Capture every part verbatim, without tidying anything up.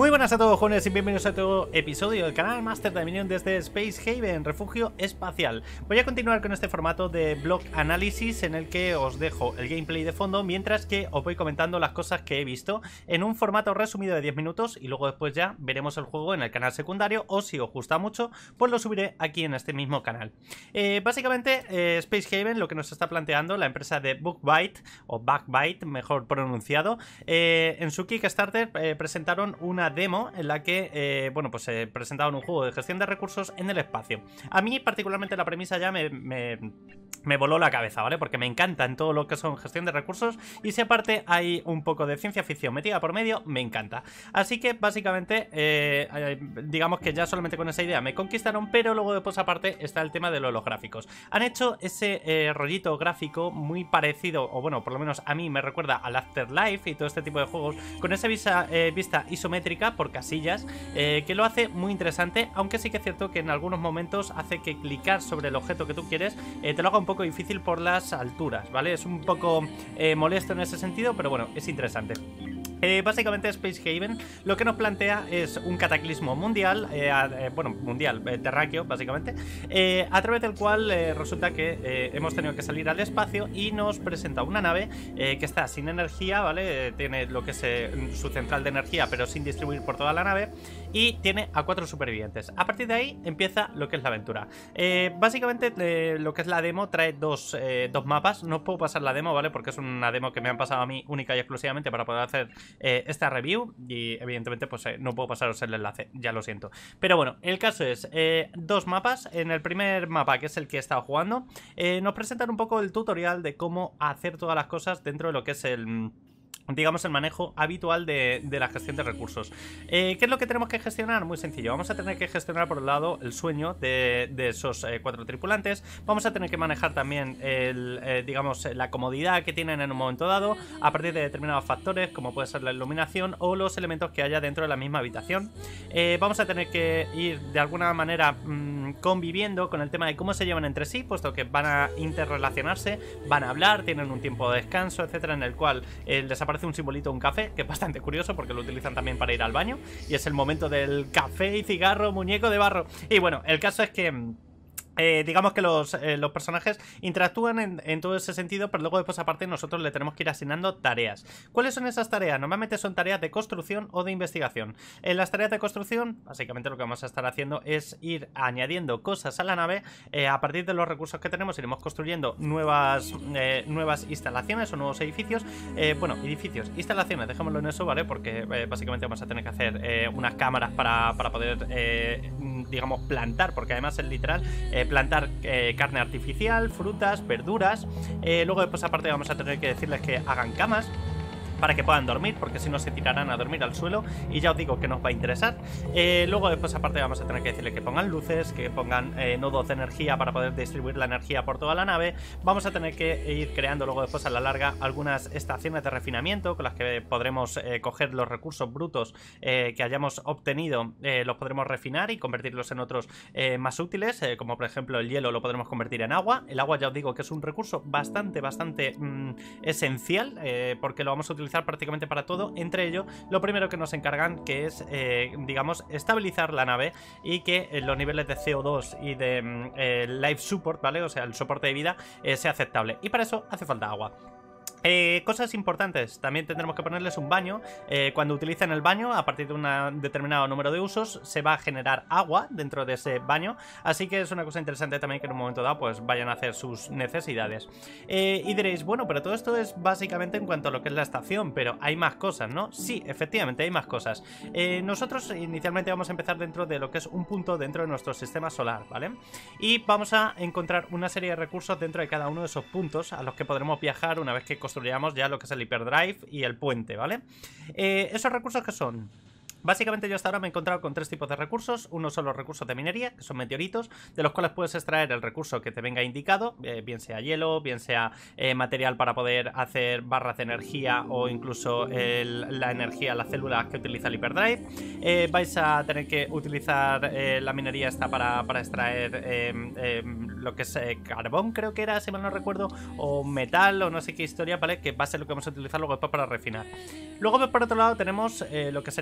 Muy buenas a todos, jóvenes, y bienvenidos a otro episodio del canal Master Dominion desde Space Haven, refugio espacial. Voy a continuar con este formato de blog análisis en el que os dejo el gameplay de fondo mientras que os voy comentando las cosas que he visto en un formato resumido de diez minutos y luego después ya veremos el juego en el canal secundario, o si os gusta mucho pues lo subiré aquí en este mismo canal. Eh, básicamente eh, Space Haven lo que nos está planteando la empresa de Bugbyte o Bugbyte, mejor pronunciado, eh, en su Kickstarter eh, presentaron una demo en la que, eh, bueno, pues se eh, presentaban un juego de gestión de recursos en el espacio. A mí particularmente la premisa ya me, me, me voló la cabeza, ¿vale? Porque me encanta en todo lo que son gestión de recursos, y si aparte hay un poco de ciencia ficción metida por medio, me encanta. Así que básicamente, eh, eh, digamos que ya solamente con esa idea me conquistaron, pero luego después aparte está el tema de los gráficos. Han hecho ese eh, rollito gráfico muy parecido, o bueno, por lo menos a mí me recuerda al Afterlife y todo este tipo de juegos, con esa visa, eh, vista isométrica por casillas, eh, que lo hace muy interesante, aunque sí que es cierto que en algunos momentos hace que clicar sobre el objeto que tú quieres eh, te lo haga un poco difícil por las alturas, ¿vale? Es un poco eh, molesto en ese sentido, pero bueno, es interesante. Eh, básicamente Space Haven lo que nos plantea es un cataclismo mundial, eh, eh, bueno, mundial, eh, terráqueo básicamente, eh, a través del cual eh, resulta que eh, hemos tenido que salir al espacio y nos presenta una nave eh, que está sin energía, ¿vale? Eh, tiene lo que es eh, su central de energía pero sin distribuir por toda la nave, y tiene a cuatro supervivientes. A partir de ahí empieza lo que es la aventura. Eh, básicamente eh, lo que es la demo trae dos, eh, dos mapas. No puedo pasar la demo, ¿vale? Porque es una demo que me han pasado a mí única y exclusivamente para poder hacer Eh, esta review, y evidentemente pues eh, no puedo pasaros el enlace, ya lo siento. Pero bueno, el caso es eh, dos mapas. En el primer mapa, que es el que he estado jugando, eh, nos presentan un poco el tutorial de cómo hacer todas las cosas dentro de lo que es el... digamos el manejo habitual de, de la gestión de recursos. Eh, ¿Qué es lo que tenemos que gestionar? Muy sencillo. Vamos a tener que gestionar por un lado el sueño de, de esos eh, cuatro tripulantes. Vamos a tener que manejar también el, eh, digamos, la comodidad que tienen en un momento dado a partir de determinados factores, como puede ser la iluminación o los elementos que haya dentro de la misma habitación. Eh, vamos a tener que ir de alguna manera mmm, conviviendo con el tema de cómo se llevan entre sí, puesto que van a interrelacionarse, van a hablar, tienen un tiempo de descanso, etcétera, en el cual eh, les aparece un simbolito, un café, que es bastante curioso porque lo utilizan también para ir al baño, y es el momento del café y cigarro, muñeco de barro. Y bueno, el caso es que Eh, digamos que los, eh, los personajes interactúan en, en todo ese sentido, pero luego después aparte nosotros le tenemos que ir asignando tareas. ¿Cuáles son esas tareas? Normalmente son tareas de construcción o de investigación. En las tareas de construcción, básicamente lo que vamos a estar haciendo es ir añadiendo cosas a la nave. Eh, a partir de los recursos que tenemos iremos construyendo nuevas, eh, nuevas instalaciones o nuevos edificios. Eh, bueno, edificios, instalaciones, dejémoslo en eso, ¿vale? Porque eh, básicamente vamos a tener que hacer eh, unas cámaras para, para poder, eh, digamos, plantar, porque además es literal... Eh, plantar eh, carne artificial, frutas, verduras. Eh, luego después aparte vamos a tener que decirles que hagan camas para que puedan dormir, porque si no se tirarán a dormir al suelo, y ya os digo que nos va a interesar. Eh, luego después aparte vamos a tener que decirle que pongan luces, que pongan eh, nodos de energía para poder distribuir la energía por toda la nave. Vamos a tener que ir creando luego después a la larga algunas estaciones de refinamiento con las que podremos eh, coger los recursos brutos eh, que hayamos obtenido, eh, los podremos refinar y convertirlos en otros eh, más útiles, eh, como por ejemplo el hielo lo podremos convertir en agua. El agua ya os digo que es un recurso bastante, bastante mmm, esencial, eh, porque lo vamos a utilizar prácticamente para todo. Entre ello, lo primero que nos encargan que es, eh, digamos, estabilizar la nave y que eh, los niveles de C O dos y de eh, life support, ¿vale? O sea, el soporte de vida eh, sea aceptable. Y para eso hace falta agua. Eh, cosas importantes, también tendremos que ponerles un baño. eh, Cuando utilicen el baño, a partir de un determinado número de usos, se va a generar agua dentro de ese baño. Así que es una cosa interesante también que en un momento dado pues vayan a hacer sus necesidades. eh, Y diréis, bueno, pero todo esto es básicamente en cuanto a lo que es la estación, pero hay más cosas, ¿no? Sí, efectivamente hay más cosas. eh, Nosotros inicialmente vamos a empezar dentro de lo que es un punto dentro de nuestro sistema solar, ¿vale? Y vamos a encontrar una serie de recursos dentro de cada uno de esos puntos a los que podremos viajar una vez que construyamos ya lo que es el hiperdrive y el puente, ¿vale? Eh, ¿Esos recursos qué son? Básicamente yo hasta ahora me he encontrado con tres tipos de recursos. Uno son los recursos de minería, que son meteoritos, de los cuales puedes extraer el recurso que te venga indicado, eh, bien sea hielo, bien sea eh, material para poder hacer barras de energía o incluso el, la energía, las células que utiliza el hiperdrive. Eh, vais a tener que utilizar eh, la minería esta para, para extraer eh, eh, lo que es eh, carbón, creo que era, si mal no recuerdo, o metal o no sé qué historia, ¿vale? Que va a ser lo que vamos a utilizar luego después para refinar. Luego por otro lado tenemos eh, lo que serían los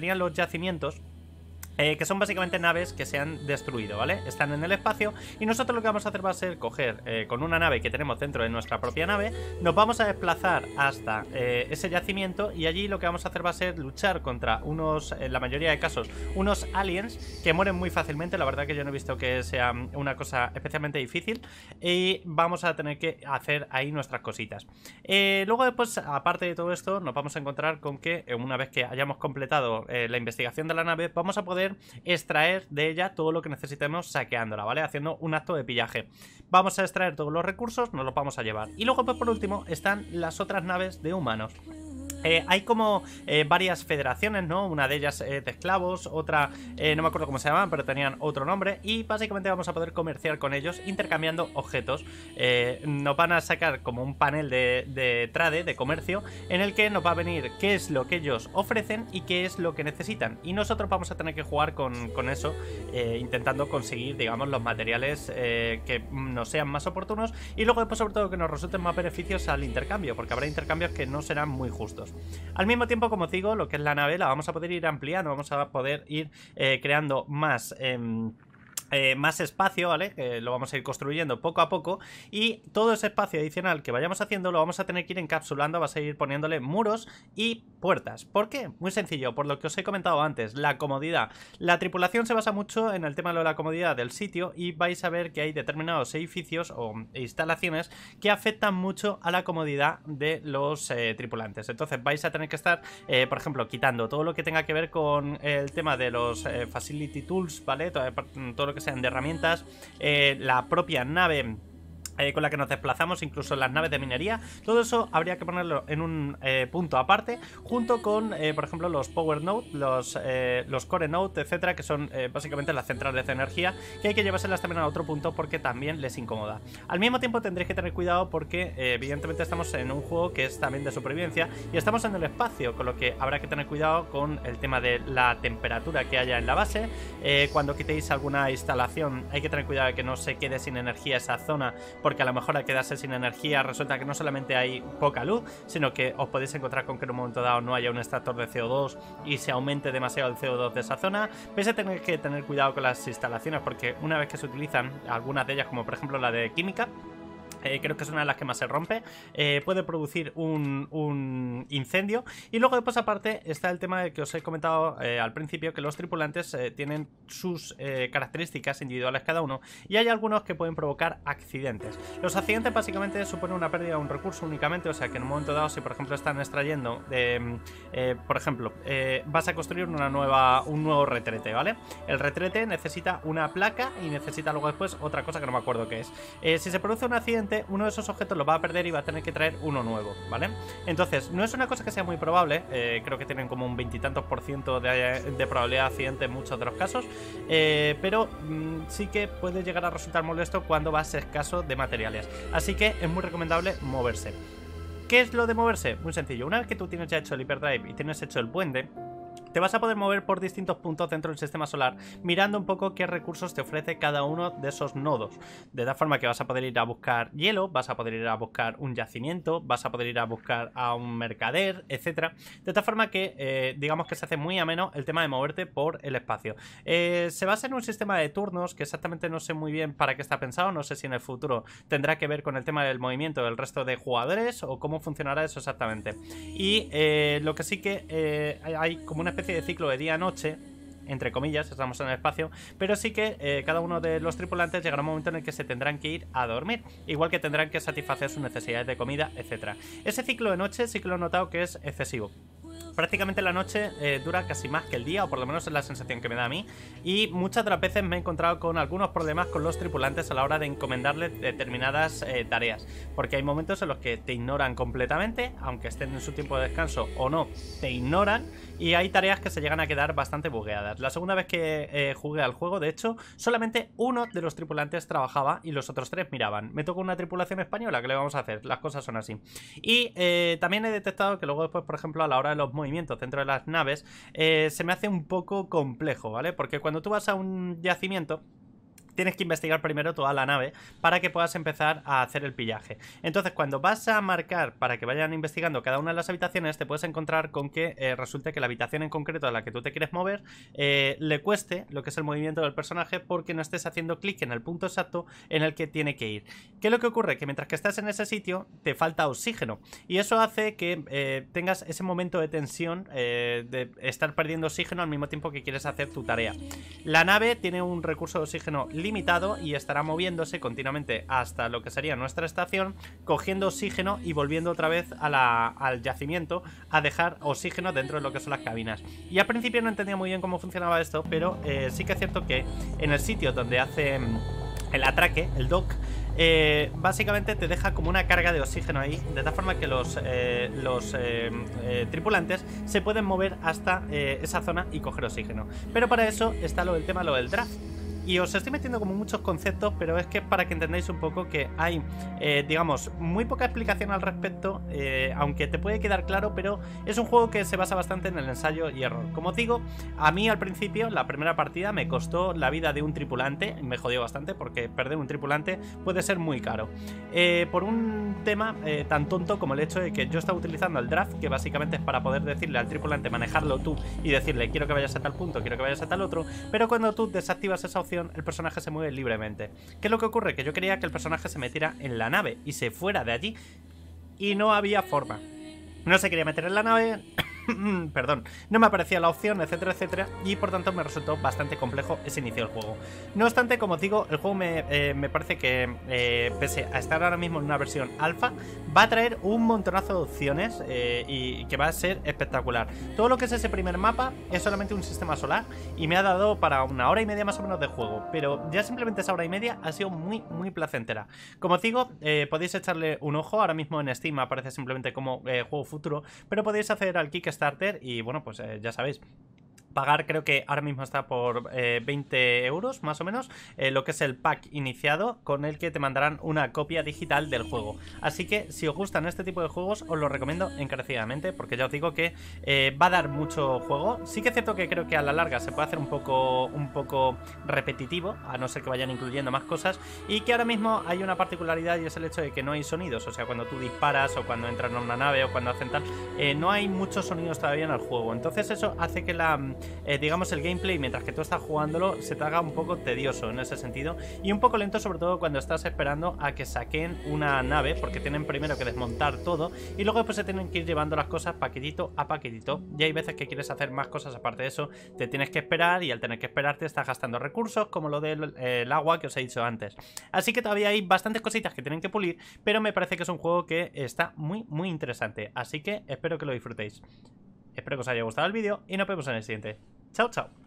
yacimientos, Eh, que son básicamente naves que se han destruido, ¿vale? Están en el espacio y nosotros lo que vamos a hacer va a ser coger eh, con una nave que tenemos dentro de nuestra propia nave, nos vamos a desplazar hasta eh, ese yacimiento y allí lo que vamos a hacer va a ser luchar contra unos, en la mayoría de casos, unos aliens que mueren muy fácilmente. La verdad que yo no he visto que sea una cosa especialmente difícil y vamos a tener que hacer ahí nuestras cositas. Eh, luego después, aparte de todo esto, nos vamos a encontrar con que una vez que hayamos completado eh, la investigación de la nave, vamos a poder extraer de ella todo lo que necesitemos saqueándola, ¿vale? Haciendo un acto de pillaje. Vamos a extraer todos los recursos, nos los vamos a llevar. Y luego, pues por último, están las otras naves de humanos. Eh, hay como eh, varias federaciones, ¿no? Una de ellas eh, de esclavos, otra eh, no me acuerdo cómo se llamaban, pero tenían otro nombre. Y básicamente vamos a poder comerciar con ellos intercambiando objetos. eh, Nos van a sacar como un panel de, de trade, de comercio, en el que nos va a venir qué es lo que ellos ofrecen y qué es lo que necesitan. Y nosotros vamos a tener que jugar con, con eso, eh, intentando conseguir, digamos, los materiales eh, que nos sean más oportunos. Y luego después, sobre todo, que nos resulten más beneficios al intercambio, porque habrá intercambios que no serán muy justos. Al mismo tiempo, como os digo, lo que es la nave la vamos a poder ir ampliando, vamos a poder ir eh, creando más... Eh, Eh, más espacio, ¿vale? Que lo vamos a ir construyendo poco a poco y todo ese espacio adicional que vayamos haciendo lo vamos a tener que ir encapsulando, vas a ir poniéndole muros y puertas. ¿Por qué? Muy sencillo, por lo que os he comentado antes, la comodidad. La tripulación se basa mucho en el tema de la comodidad del sitio y vais a ver que hay determinados edificios o instalaciones que afectan mucho a la comodidad de los eh, tripulantes. Entonces vais a tener que estar, eh, por ejemplo, quitando todo lo que tenga que ver con el tema de los eh, facility tools, ¿vale? Todo, todo lo que sean de herramientas, eh, la propia nave Eh, con la que nos desplazamos, incluso las naves de minería. Todo eso habría que ponerlo en un eh, punto aparte, junto con, eh, por ejemplo, los Power Node, los, eh, los Core Node, etcétera, que son eh, básicamente las centrales de energía, que hay que llevárselas también a otro punto porque también les incomoda. Al mismo tiempo tendréis que tener cuidado porque eh, evidentemente estamos en un juego que es también de supervivencia y estamos en el espacio, con lo que habrá que tener cuidado con el tema de la temperatura que haya en la base. Eh, cuando quitéis alguna instalación hay que tener cuidado de que no se quede sin energía esa zona, porque a lo mejor al quedarse sin energía resulta que no solamente hay poca luz, sino que os podéis encontrar con que en un momento dado no haya un extractor de C O dos y se aumente demasiado el C O dos de esa zona. Vais a tener que tener cuidado con las instalaciones porque una vez que se utilizan, algunas de ellas como por ejemplo la de química, Eh, creo que es una de las que más se rompe, eh, puede producir un, un incendio. Y luego después aparte está el tema de que os he comentado eh, al principio, que los tripulantes eh, tienen sus eh, características individuales cada uno y hay algunos que pueden provocar accidentes. Los accidentes básicamente suponen una pérdida de un recurso únicamente, o sea que en un momento dado, si por ejemplo están extrayendo de, eh, por ejemplo, eh, vas a construir una nueva, un nuevo retrete, ¿vale? El retrete necesita una placa y necesita luego después otra cosa que no me acuerdo qué es. Eh, si se produce un accidente, uno de esos objetos lo va a perder y va a tener que traer uno nuevo, ¿vale? Entonces, no es una cosa que sea muy probable, eh, creo que tienen como un veintitantos por ciento de, de probabilidad de accidente en muchos de los casos, eh, pero mmm, sí que puede llegar a resultar molesto cuando vas escaso de materiales, así que es muy recomendable moverse. ¿Qué es lo de moverse? Muy sencillo, una vez que tú tienes ya hecho el Hyperdrive y tienes hecho el puente, te vas a poder mover por distintos puntos dentro del sistema solar, mirando un poco qué recursos te ofrece cada uno de esos nodos. De tal forma que vas a poder ir a buscar hielo, vas a poder ir a buscar un yacimiento, vas a poder ir a buscar a un mercader, etcétera. De tal forma que, eh, digamos que se hace muy ameno el tema de moverte por el espacio. Eh, se basa en un sistema de turnos que exactamente no sé muy bien para qué está pensado, no sé si en el futuro tendrá que ver con el tema del movimiento del resto de jugadores o cómo funcionará eso exactamente. Y eh, lo que sí que eh, hay como una especie de ciclo de día-noche, entre comillas, estamos en el espacio, pero sí que eh, cada uno de los tripulantes llegará un momento en el que se tendrán que ir a dormir, igual que tendrán que satisfacer sus necesidades de comida, etcétera. Ese ciclo de noche sí que lo he notado que es excesivo. Prácticamente la noche eh, dura casi más que el día, o por lo menos es la sensación que me da a mí, y muchas de las veces me he encontrado con algunos problemas con los tripulantes a la hora de encomendarles determinadas eh, tareas, porque hay momentos en los que te ignoran completamente, aunque estén en su tiempo de descanso o no, te ignoran, y hay tareas que se llegan a quedar bastante bugueadas. La segunda vez que eh, jugué al juego, de hecho, solamente uno de los tripulantes trabajaba y los otros tres miraban. Me tocó una tripulación española, ¿qué le vamos a hacer? Las cosas son así. Y eh, también he detectado que luego después, por ejemplo, a la hora de los movimientos dentro de las naves, eh, se me hace un poco complejo, ¿vale? Porque cuando tú vas a un yacimiento, tienes que investigar primero toda la nave para que puedas empezar a hacer el pillaje. Entonces, cuando vas a marcar para que vayan investigando cada una de las habitaciones, te puedes encontrar con que eh, resulte que la habitación en concreto a la que tú te quieres mover eh, le cueste lo que es el movimiento del personaje porque no estés haciendo clic en el punto exacto en el que tiene que ir. ¿Qué es lo que ocurre? Que mientras que estás en ese sitio te falta oxígeno y eso hace que eh, tengas ese momento de tensión eh, de estar perdiendo oxígeno al mismo tiempo que quieres hacer tu tarea. La nave tiene un recurso de oxígeno limitado y estará moviéndose continuamente hasta lo que sería nuestra estación, cogiendo oxígeno y volviendo otra vez a la, al yacimiento a dejar oxígeno dentro de lo que son las cabinas. Y al principio no entendía muy bien cómo funcionaba esto, pero eh, sí que es cierto que en el sitio donde hace el atraque, el dock, Eh, básicamente te deja como una carga de oxígeno ahí, de tal forma que los, eh, los eh, eh, tripulantes se pueden mover hasta eh, esa zona y coger oxígeno. Pero para eso está lo del tema, lo del draft. Y os estoy metiendo como muchos conceptos, pero es que para que entendáis un poco que hay, eh, digamos, muy poca explicación al respecto, eh, aunque te puede quedar claro, pero es un juego que se basa bastante en el ensayo y error. Como os digo, a mí al principio, la primera partida me costó la vida de un tripulante, me jodió bastante porque perder un tripulante puede ser muy caro. Eh, por un tema eh, tan tonto como el hecho de que yo estaba utilizando el draft, que básicamente es para poder decirle al tripulante manejarlo tú y decirle quiero que vayas a tal punto, quiero que vayas a tal otro, pero cuando tú desactivas esa opción el personaje se mueve libremente. ¿Qué es lo que ocurre? Que yo quería que el personaje se metiera en la nave y se fuera de allí y no había forma. No se quería meter en la nave, perdón, no me aparecía la opción, etcétera, etcétera, y por tanto me resultó bastante complejo ese inicio del juego. No obstante, como os digo, el juego me, eh, me parece que, eh, pese a estar ahora mismo en una versión alfa, va a traer un montonazo de opciones eh, y que va a ser espectacular. Todo lo que es ese primer mapa es solamente un sistema solar y me ha dado para una hora y media más o menos de juego, pero ya simplemente esa hora y media ha sido muy, muy placentera. Como os digo, eh, podéis echarle un ojo, ahora mismo en Steam aparece simplemente como eh, juego futuro, pero podéis acceder al Kickstarter y bueno, pues eh, ya sabéis, pagar, creo que ahora mismo está por eh, veinte euros más o menos, eh, lo que es el pack iniciado, con el que te mandarán una copia digital del juego. Así que si os gustan este tipo de juegos os lo recomiendo encarecidamente, porque ya os digo que eh, va a dar mucho juego. Sí que es cierto que creo que a la larga se puede hacer un poco, un poco repetitivo, a no ser que vayan incluyendo más cosas, y que ahora mismo hay una particularidad y es el hecho de que no hay sonidos. O sea, cuando tú disparas o cuando entras en una nave o cuando hacen tal, eh, no hay muchos sonidos todavía en el juego. Entonces eso hace que la Eh, digamos el gameplay mientras que tú estás jugándolo se te haga un poco tedioso en ese sentido y un poco lento, sobre todo cuando estás esperando a que saquen una nave, porque tienen primero que desmontar todo y luego después se tienen que ir llevando las cosas paquetito a paquetito, y hay veces que quieres hacer más cosas aparte de eso, te tienes que esperar y al tener que esperarte estás gastando recursos como lo del eh, el agua que os he dicho antes. Así que todavía hay bastantes cositas que tienen que pulir, pero me parece que es un juego que está muy muy interesante, así que espero que lo disfrutéis. Espero que os haya gustado el vídeo y nos vemos en el siguiente. Chao, chao.